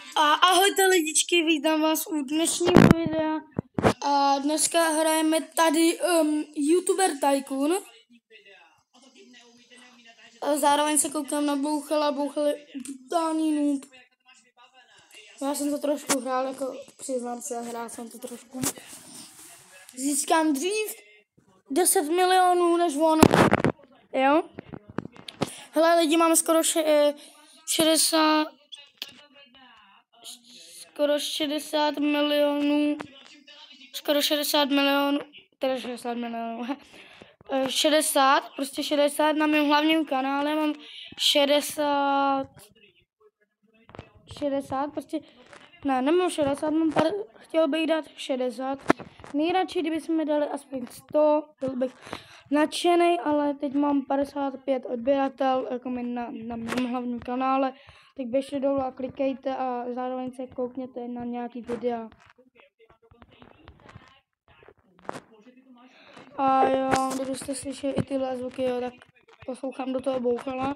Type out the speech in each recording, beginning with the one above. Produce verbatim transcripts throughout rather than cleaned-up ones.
A ahojte lidičky, vítám vás u dnešního videa. A dneska hrajeme tady um, YouTuber Tycoon. A zároveň se koukám na Bouchala, Bouchal je brutální noob. Já jsem to trošku hrál, jako přiznám se, hrál jsem to trošku. Získám dřív deset milionů než on. Jo? Hele lidi, mám skoro še, šedesát skoro šedesát milionů, skoro šedesát milionů, teda šedesát milionů, šedesát, prostě šedesát na mém hlavním kanále mám šedesát, šedesát, prostě, ne, nemám šedesát, mám pár, chtěl bych dát šedesát, nejradši, kdyby jsme dali aspoň sto, byl bych nadšenej, ale teď mám padesát pět odběratel, jako mi na, na mém hlavním kanále, tak běžte dolů a klikejte a zároveň se koukněte na nějaký videa. A jo, kdybyste slyšeli i tyhle zvuky, jo, tak poslouchám do toho Bouchala.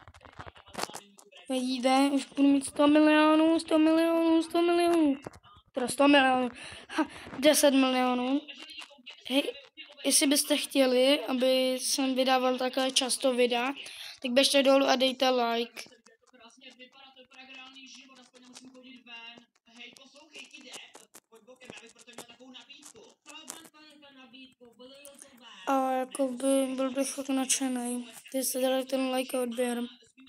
Vidíte, už budu mít sto milionů, sto milionů, sto milionů. Teda sto milionů, ha, deset milionů. Hej, jestli byste chtěli, aby jsem vydával takhle často videa, tak běžte dolů a dejte like. A jakoby byl bych fakt nadšenej, když jste dali ten like a odběr.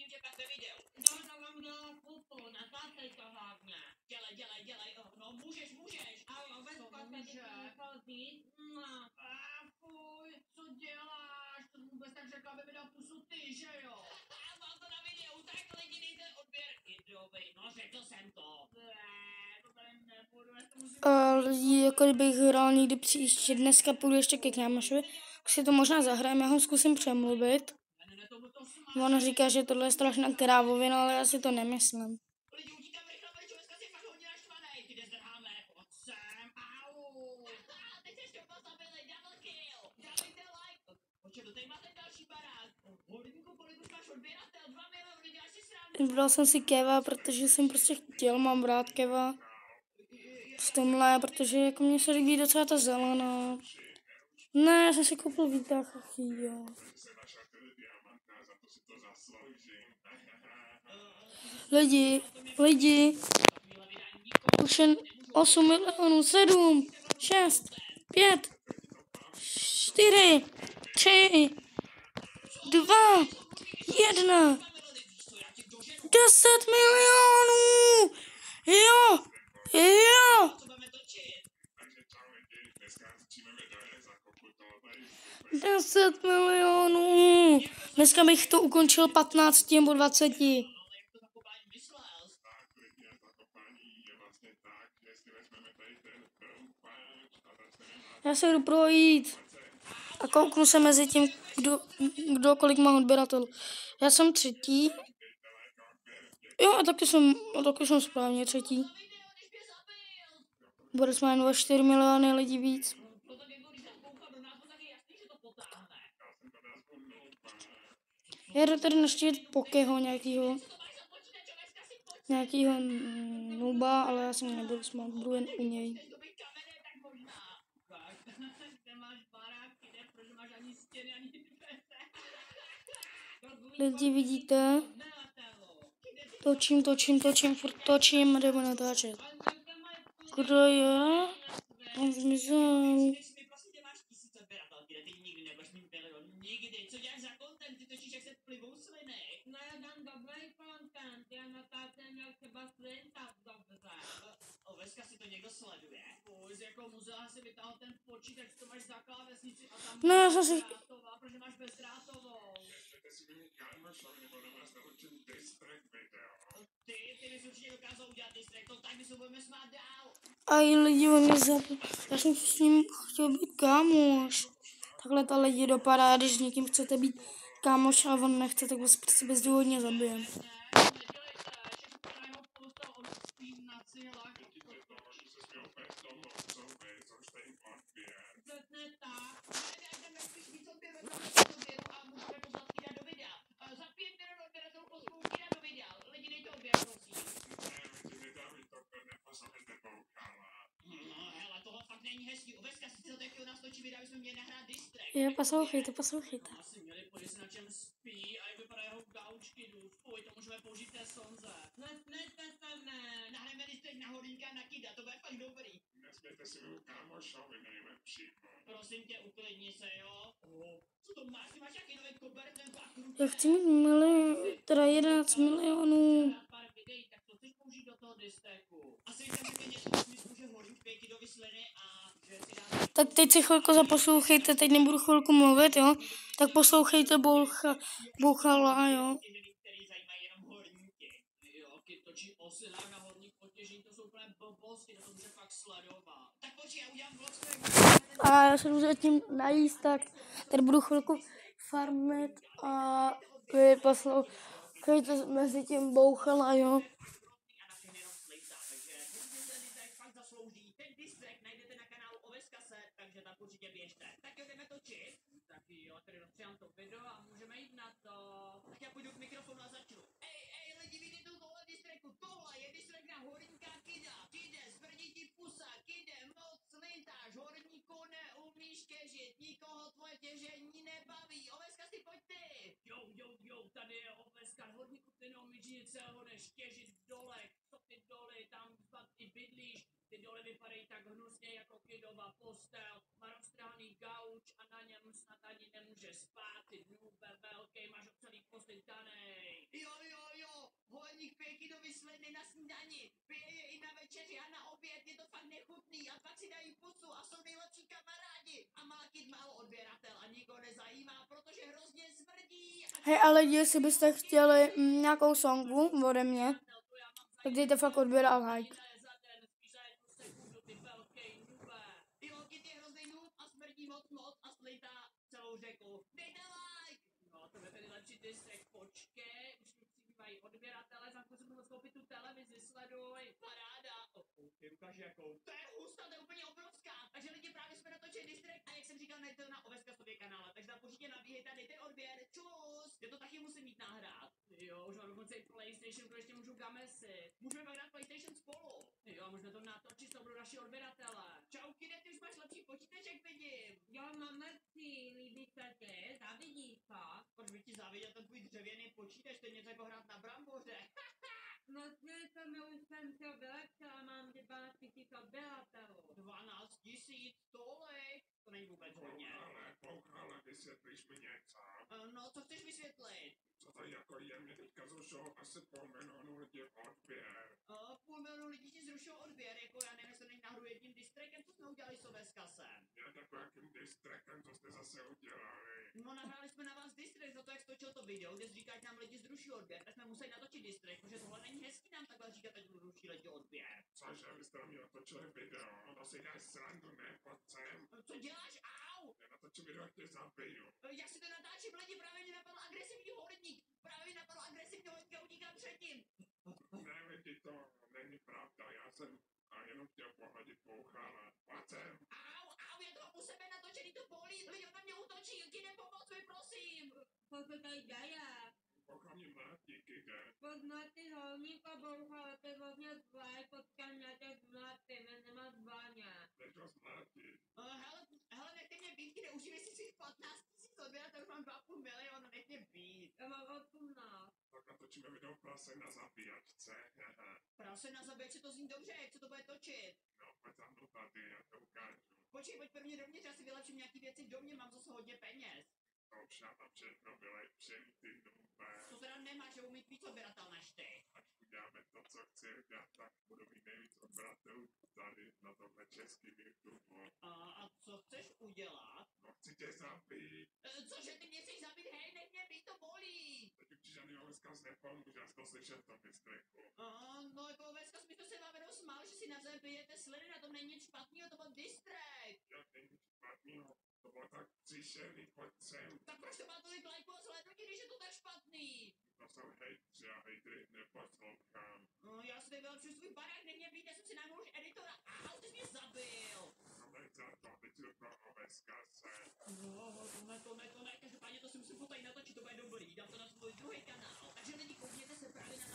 A lidi, jako kdybych hrál někdy příště, dneska půjdu ještě ke kámošovi, si to možná zahrajeme, já ho zkusím přemluvit. On říká, že tohle je strašná krávovina, ale já si to nemyslím. Vybral jsem si Keva, protože jsem prostě chtěl, mám rád Keva. V tomhle, protože jako mně se líbí docela ta zelená. Ne, já jsem si koupil výtah, jo. Lidi, lidi, už jen osm milionů, sedm, šest, pět, čtyři, tři, dva, jedna, deset milionů, jo, jo. deset milionů. Dneska bych to ukončil patnáct nebo dvacet. Já se jdu projít a kouknu se mezi tím, kdo, kdo kolik má odběratel. Já jsem třetí. Jo, a taky jsem, a taky jsem správně třetí. Boris má jen o čtyři miliony lidí víc. Já jdu tady naštívit Pokeho nějakýho. Nějakýho nuba, ale já jsem nebudu smát, budu jen u něj. Lidi, vidíte? Točím, točím, točím, furt točím, jdeme natáčet. Kdo je? On zmizel. No, já jsem si... A i lidi, oni zapl... Já jsem s ním chtěl být kámoš. Takhle ta lidi dopadá, když s někým chcete být kámoš a on nechce, tak vás prostě bezdůvodně zabijem. Je, poslouchejte, poslouchejte. Asi měli podívat na čem spí a jak vypadá jeho gaučky, dude. Fuj, to můžeme použít té sonze. Nesmějte se mne, nahrajeme distrekt na Horníka na Kida, to bude fakt dobrý. Nesmějte si mnou kámošovi nejlepší. Prosím tě, uklidni se, jo? Oh. Co to máš? Ty máš jaký nový koberec, ten fakt Já chci mít mili, teda jedenáct milionů. pár videí, tak to chceš použít do toho distreku. Asi tam řekne něco v smyslu, že Horník pěky do vysliny a že si dáme... Tak teď si chvilku zaposlouchejte, teď nebudu chvilku mluvit, jo? Tak poslouchejte Boucha, Bouchala, jo? Který zajímají jenom horníky. Jo, Kid točí o silách na horník potěžení, to jsou úplně blbosti, to může fakt sledovat. Tak počkej, já udělám vlog svého. A já se jdu zatím najíst, tak tady budu chvilku farmit a vy poslouchejte mezi tím Bouchala, jo? Tak jo, jdeme točit. Tak jo, tady rozstřelám to video a můžeme jít na to. Tak já půjdu k mikrofonu a začnu. Ej, ej, lidi, vidíte tohle distreku? Tohle je distrek na Horníka Kida. Kide, smrdí ti pusa, Kide, moc slintáš, horníku neumíš těžit, nikoho tvoje těžení nebaví. Oveska si pojď ty. Jo, jo, jo, tady je Oveska, horníku ty neumíš nic celého než těžit v dolech. Co ty doly, tam ty bydlíš. Ty doly vypadají tak hnusně jako Kidova postel. Má roztrhaný gauč a na něm snad ani nemůže spát. Ty dnůbe velký, máš celý poslintanej. Jo, jo, jo, Horník pije Kidovi sliny na snídani. Pije je i na večeři a na oběd, je to fakt nechutný. A pak si dají pusu a jsou nejlepší kamarádi. A má Kid málo odběratel a nikoho nezajímá, protože hrozně smrdí. Hej, ale jestli byste chtěli mm, nějakou songu ode mě, tak dejte fakt odběr a like. Jo, Kid je hrozný noob a smrdí moc moc a slejtá celou řeku. Dejte like! No, to je tedy lepší distrek, počkej, už mi přibývají odběratele, za chvíli si budu skoupit tu televizi, sleduj. Paráda. Oh, oh, ty ukáž jakou. To je hustá, to je úplně obrovská. Takže lidi, právě jsme natočili distrek a jak jsem říkal, najdete to na Oveska sobě kanále, takže tam určitě nabíhejte a dejte odběr. Čus! Já to taky musím mít nahrát. Jo, už mám dokonce i PlayStation, protože ještě můžu gamesy. Můžeme pak dát PlayStation spolu. Jo, můžeme to natočit, to budou naši odběratele. Čau, Kide, ty už máš lepší počítač, jak vidím. Jo, mám lepší, líbí se ti, závidíš to? Proč bych ti záviděl ten tvůj dřevěný počítač, to je něco jako hrát na bramboře. No, to mi už jsem to vylepšila, mám dvanáct tisíc odběratelů. dvanáct tisíc, tolik? To není vůbec hodně. Bouchale, Bouchale, vysvětlíš mi něco? No, co chceš vysvětlit? Co to jako je, mě teďka zrušilo asi půl milionu lidí odběr. Uh, půl milionu lidí ti zrušilo odběr, jako já nevím, jestli není náhodou jedním distrekem, co jsme udělali s Oveskasem. Já takovým jakým distrekem, co jste zase udělali. No, nahráli jsme na vás distrek za to, jak stočil to video, kde říká, že nám lidi zruší odběr, tak jsme museli natočit distrek, protože tohle není hezký nám takhle říkat, ať zruší lidi odběr. Cože, vy jste na mě natočili video, to si dáš srandu, ne, pojď sem. Co děláš? Au! Já natočím video, jak tě zabiju. Jak si to natáčím, lidi, právě mě napadl agresivní horník. Právě mě napadl agresivní horník a utíkám předtím. Ne, lidi, to není pravda, já jsem a jenom chtěl pohodit Bouchala. Pojď sem. Au, au, já to mám u sebe natočený, to bolí, lidi, on na mě útočí, Kide, pomoc mi, prosím. Co se tady děje? Bouchal mě mlátí, Kide. Poznatý horníka Bouchala, to je vlastně zlé, potkám na těch zmláty, mě nemá zváně. Teď ho zmlátí. Uh, hele, hele, nechte mě být, Kide, užívej si svých patnáct tisíc odběratel, už mám dva a půl milionu, nech mě být. Já mám osmnáct. Tak natočíme video prase na zabíjačce. Prase na zabíjačce, to zní dobře, jak se to bude točit? No, pojď za mnou tady, já to ukážu. Počkej, pojď prvně dovnitř, já si vylepším nějaký věci v domě, mám zase hodně peněz. To už já tam všechno vylepším, ty nube. To teda nemáš, že umít víc odběratel než ty. Až uděláme to, co chci udělat, tak budu mít nejvíc odběratelů tady na tomhle českým YouTube. A, a co chceš udělat? No, chci tě zabít. E, cože, ty mě chceš zabít, hej, nech mě být, to bolí. Teď už žádný Oveskaz nepomůže, já to slyšel v tom distreku. A, no jako Oveskaz mi to se vám jenom smál, že si na zem pijete sliny, na tom není nic špatného, to byl distrek. Já není špatnýho, to bylo tak příšerný, pojď sem. Tak proč to má tolik lajků a zhlédnutí, když je to tak špatný? To jsou hejtři a hejtry neposlouchám. No, já si tady vylepšuji svůj barák, nech mě být, já jsem si najmul už editora. Au, ty jsi mě zabil. No, nech za to, teď si pro Oveskaze. No, to ne, to ne, to ne, každopádně to si musím potajit natočit, to bude dobrý, dám to na svůj druhý kanál. Takže lidi, koukněte se právě na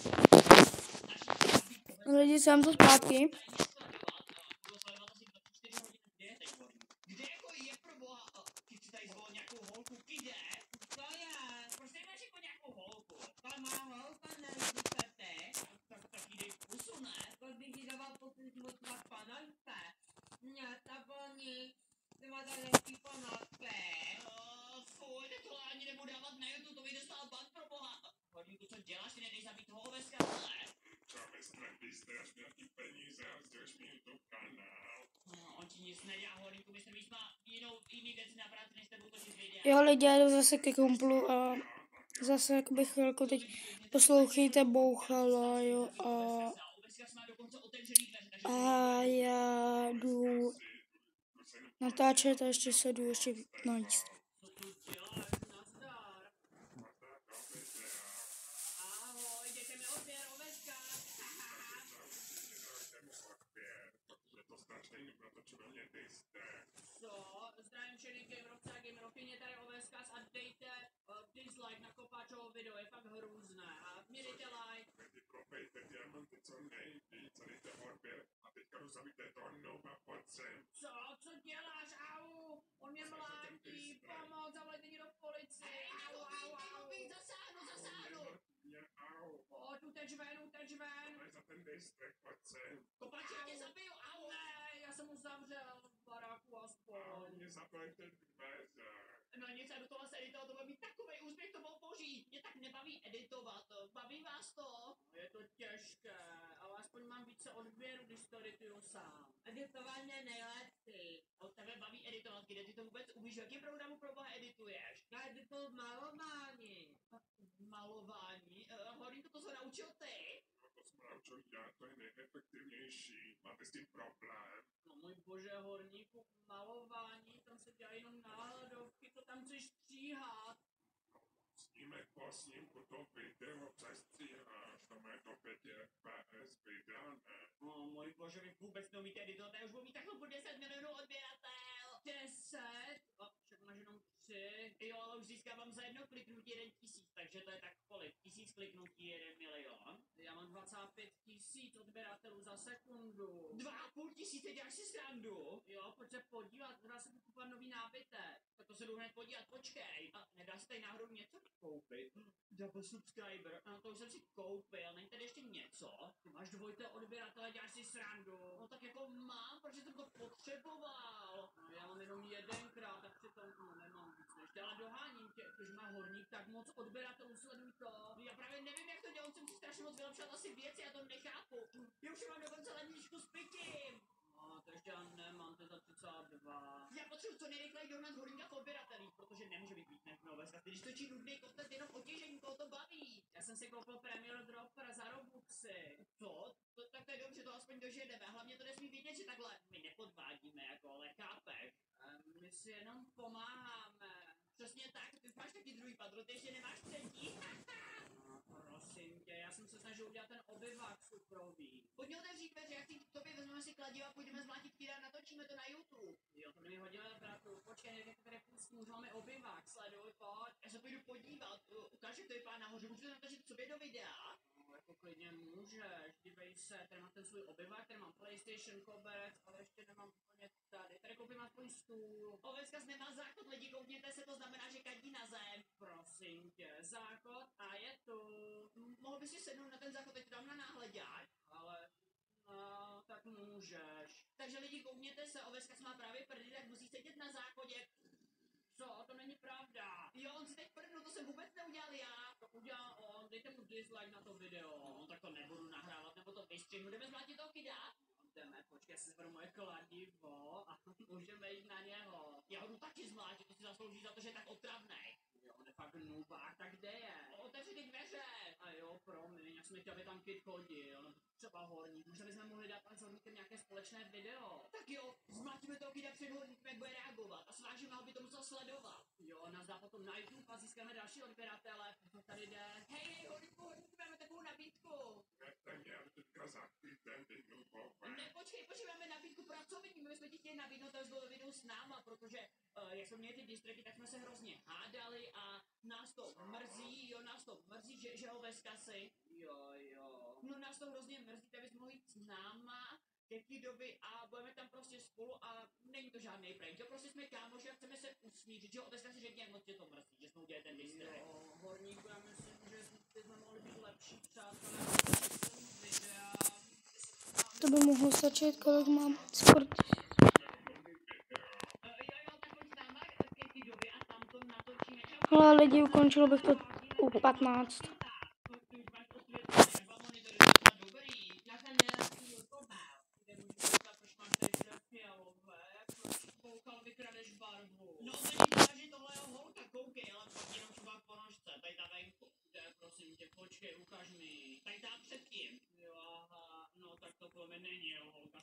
náš Lidi, jsem to zpátky. Kde jako je pro boha? nic nedělá, horníku, mistr víc má jinou, jiný věci na práci, než tebou to nic vědět. Jo, lidi, já jdu zase ke komplu a zase jak bych chvilku teď poslouchejte Bouchala, jo, a, a já jdu natáčet a ještě se jdu ještě najíst. Ahoj, děte mi odběr, Oveska. Protože to strašně jdu natočil mě distré. Co? Zdravím všechny gamerovce a gamerovkyně, tady Oveskas a dejte uh, dislike na kopáčovo video, je fakt hrůzné. A mě dejte like. Lidi, kopejte diamanty co nejvíc, a dejte odběr a teďka jdu zabijte tónou a pojď sem. Co? Co děláš? Au! On mě mlátí, pomoc, zavolejte někdo v policii. Au, au, au. Zasáhnu, zasáhnu. Mě, au. Pojď, uteč ven, uteč ven. Máš za ten distrek, pojď sem. Kopáče, já tě zabiju, au. Ne, já jsem mu zavřel v baráku Au, aspoň. mě zaplejte dveře. No nic, já do toho se editovat, to bude mít takovej úspěch, to bylo boží. Mě tak nebaví editovat, baví vás to? Je to těžké, ale aspoň mám více odběru, když to edituju sám. Editování je nejlepší. Od tebe baví editovat, kde ty to vůbec umíš, jaký programu pro boha edituješ? Já edituju malování. Malování? Uh, Horníku, to se naučil ty? No to jsem naučil já, to je nejefektivnější. Máte s tím problém? No můj bože, Horníku, malování, tam se dělají jenom náhledovky, to tam chceš stříhat. Snímek po snímku to video přestříháš, to má to pět F P S videa, ne? No můj bože, vy vůbec neumíte editovat, já už budu mít takhle po deset milionů odběratel. deset? O, však máš jenom tři. Jo, ale už získávám za jedno kliknutí jeden tisíc, takže to je tak kolik? Tisíc kliknutí jeden milion. Já mám dvacet pět tisíc odběratelů za sekundu. Dva a půl tisíce, děláš si srandu? Jo, pojď se podívat, dá se kupovat nový nábytek. Tak to se jdu hned podívat, počkej. A nedá se tady náhodou něco koupit? Double subscriber, no to už jsem si koupil, není tady ještě něco? Ty máš dvojité odběratele, děláš si srandu. No tak jako mám, protože jsem to potřeboval. No já mám jenom jedenkrát a přitom no, nemám víc než tě, ale doháním tě, když má Horník tak moc odběratelů, sleduj to. Já právě nevím, jak to dělám, on jsem si strašně moc vylepšovat asi věci, já to nechápu. Já už mám dokonce ledničku s pitím. No, to ještě já nemám, to je za třicet dva. Já potřebuji co nejrychleji dohnat Horníka v odběratelích, protože nemůže být víc než Noveska. Když točí nudný kontent jenom otěžení, koho to baví. Já jsem si koupil Premier Dropper za Robuxy. Co? To, tak to je dobře, to aspoň dožijeme. Hlavně to nesmí vidět, že takhle my nepodvádíme, jako, ale chápeš? Um, my si jenom pomáháme. Přesně tak, ty máš taky druhý padro, ty ještě nemáš třetí. No, prosím tě, já jsem se snažil udělat ten obyvák suprový. Pojďme otevřít dveře, jak ty k tobě vezmeme si kladiva a půjdeme zmlátit kýra a natočíme to na YouTube. Jo, to mi hodíme, bratu, počkej, jak to tady pustím, už máme obyvák, sleduj, pojď. Já se půjdu podívat, ukáž, jak to vypadá nahoře, můžu to natočit k sobě do videa? No, jako klidně můžeš, dívej se, tady mám ten svůj obyvák, tady mám PlayStation, koberec, ale ještě nemám úplně tady. Tady koupím aspoň stůl. Oveskas nemá záchod, lidi, koukněte se, to znamená, že kadí na zem. Prosím tě, záchod a je tu. M- mohl bys si sednout na ten záchod, teď dám na náhleďák, ale no, tak můžeš. Takže lidi, koukněte se, Oveskas má právě prdy, tak musí sedět na záchodě. Co? To není pravda. Jo, on si teď prdnul, to jsem vůbec neudělal já. To udělal on, dejte mu dislike na to video. No tak to nebudu nahrávat, nebo to vystřihnu. Jdeme zmlátit toho kida? Jdeme, počkej, já si zberu moje kladivo a můžeme jít na něho. Já ho jdu taky zmlátit, to si zaslouží za to, že je tak otravnej. Jo, on je fakt nubák, tak kde je? Otevři ty dveře! A jo, promiň, já jsem nechtěl, aby tam kid chodil, no třeba Horník, možná bychom mohli dát s Horníkem nějaké společné video. Tak jo, zmlátíme toho kida před Horníkem, jak bude reagovat a svážíme, aby to musel sledovat. Jo, nás dá potom na YouTube a získáme další odběratele, co tady jde. Hej, hej, Horníku, Horníku, máme takovou nabídku. Nechte mě, aby teďka za týden vyhnul poven. Ne, počkej, počkej, máme nabídku pracovní, my jsme ti chtěli nabídnout, to bylo video s náma, protože uh, jak jsme měli ty distreky, tak jsme se hrozně hádali a nás to mrzí, jo, nás to mrzí, že, že ho ve skasy. Jo, jo. No nás to hrozně mrzí, tak bys mohl jít s náma jaký doby a budeme tam prostě spolu a není to žádný prank, jo, prostě jsme kámoši a chceme se usmířit, že ho ve skasy řekně, jak moc tě to mrzí, že jsme udělali ten distrek. Jo, Horníku, já myslím, že jsme mohli být lepší přátelé, videa. To by mohlo stačit, kolik mám sport. Ale lidi, ukončil bych to u patnáct.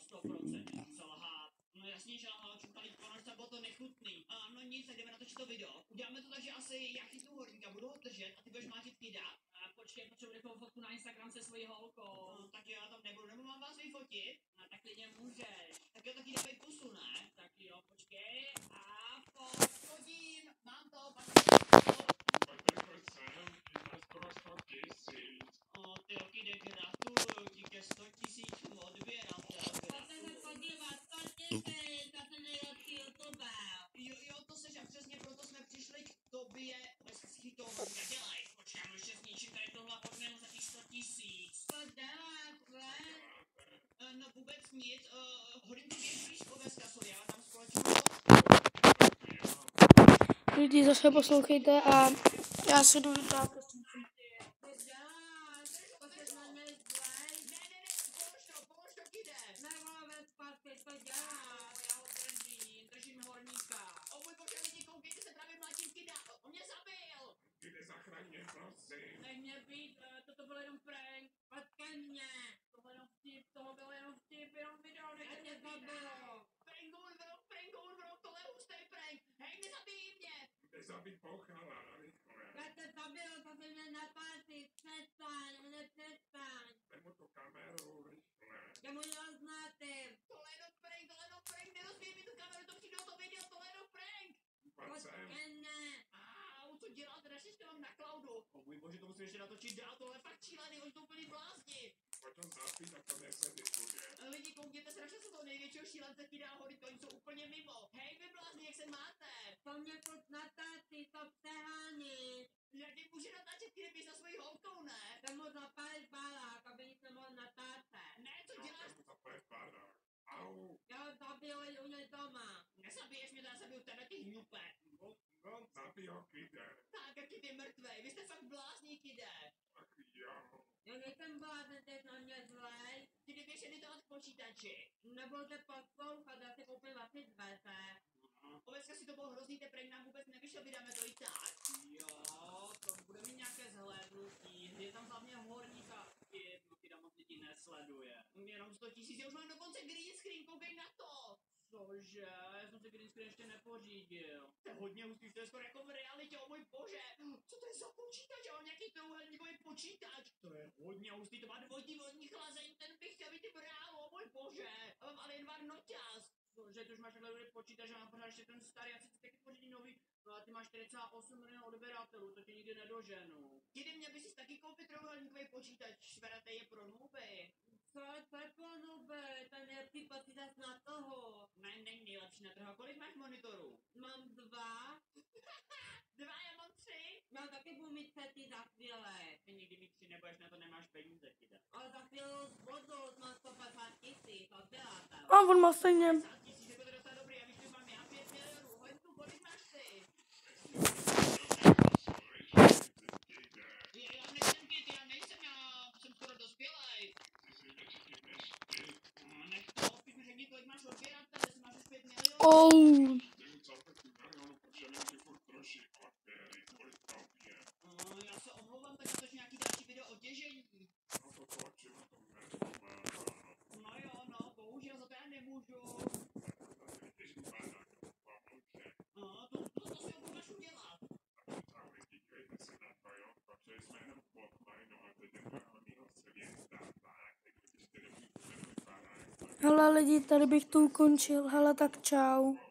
sto procent musel lhát. No jasně, že lhal, čukali ponožce, bylo to nechutný. A no nic, tak jdeme natočit to video. Uděláme to tak, že asi já chytnu horníka, budu ho držet a ty budeš mlátit kydat. A počkej, potřebuji takovou fotku na Instagram se svojí holkou. No, tak já tam nebudu, nebo mám vás vyfotit? No, tak klidně můžeš. Tak jo, taky dávej pusu, ne? Tak jo, počkej. A chodím, mám to, pak Patrko, jsem, je skoro sto tisíc. O, ty roky, kde gratuluju ti ke sto tisícům odběratel. Gratuluju. Podívat, sto tisíc, to jsem nejlepší youtuber. Jo, jo, to seš a přesně proto jsme přišli k tobě. Hezky to hodně dělej. Počkám, ještě s něčím tady tohle odměnu za těch sto tisíc. To děláte? E, no vůbec nic. Uh, hodím to gameplay z Oveska, sorry, já dám společnou. Lidi, zase poslouchejte a já se jdu dát. To děláš, to se na něj zlej. Ne, ne, ne, polož to, polož to, kide. Nevolové zpátky, to děláš. Já ho držím, držím horníka. O můj bože, lidi, koukejte se, právě mlátím kida. On mě zabil. Kde zachraň mě, prosím. Nech mě být, uh, toto byl jenom prank. Potkej mě. Tohle jenom vtip, toho byl jenom vtip, jenom video, A nechte tě mě to být. bylo. Prank over, bro, prank over, bro, tohle je hustý prank. Hej, nezabij mě. Kde zabít pouchala, rychle. Já te to bylo, to se mě natáčí. Přestaň, mě přestaň. Vemu tu kameru, rychle. Já mu neoznátím. Tohle je jenom prank, tohle je jenom prank, nerozbij mi tu kameru, to přijde o to video, tohle je jenom prank. Pojď sem. Potkej mě. Au, co děláte, našli jste mám na cloudu. O můj bože, to musím ještě natočit dál, tohle je fakt šílený, oni jsou úplný blázni. Pojď to zapít a to nesediskuje. Lidi, koukněte se, našel jsem toho největšího šílence, který dá hory, oni jsou úplně mimo. Hej, vy blázni, jak se máte? To mě furt natáčí, to přehání. Jak ti může natáčet, ty neběž za svojí holkou, ne? Jsem mu zapálil balák, aby nic nemohl natáčet. Ne, co děláš? To je padák. Au. Já ho zabili u něj doma. Nezabiješ mě, to já zabiju tebe, ty hňupe. Zabij ho, kyde. Tak, jaký ty mrtvej, vy jste fakt blázní, kide. Tak jo. Já nejsem blázen, teď na mě zlej. Ty neběž editovat v počítači. Nebudete poslouchat, já si koupím vaši dveře. Oveska si to bylo hrozný, ten prank nám vůbec nevyšel, vydáme to i tak. Jo, to bude mít nějaké zhlédnutí. Je tam hlavně horníka. Kida moc lidí nesleduje. Jenom sto tisíc, já už mám dokonce green screen, koukej na to. Cože, já jsem si green screen ještě nepořídil. To je hodně hustý, to je skoro jako v realitě, o můj bože. Co to je za počítač? Já mám nějaký trouhelníkový počítač. To je hodně hustý, to má dvojitý vodní chlazení, ten bych chtěl být ty brálo, o můj bože. A mám Alienware noťaz. Že ty už máš takhle dobrý počítač a pořád ještě ten starý, já si chci taky pořídit nový. No a ty máš čtyři celá osm milionů odběratelů, to tě nikdy nedoženu. Kdy měl bys si taky koupit trouhelníkový počítač, šverate je pro nuby. Co je to pro nuby? Ten je ty počítač na toho. Ne, není nejlepší na trhu. Kolik máš monitorů? Mám dva. Dva, já mám tři. Já taky budu mít třetí za chvíli. Ty nikdy mít tři nebudeš, na to nemáš peníze, kide. Ale za chvíli budu, mám sto padesát tisíc, to děláte. A on má stejně. Pět tisíc, jako to je docela dobrý, já víš, že mám já pět milionů. Hoď tu, kolik máš ty? Já, já nejsem kid, já nejsem, já jsem skoro dospělej. No, nech to, opět mi řekni, kolik máš odběratel, jestli máš už pět milionů. Oh. No, já se omlouvám, tak natoč nějaký další video o těžení. No jo, no, bohužel za to já nemůžu. No, to, to, to si opravdu udělat. Hele lidi, tady bych to ukončil. Hele, tak čau.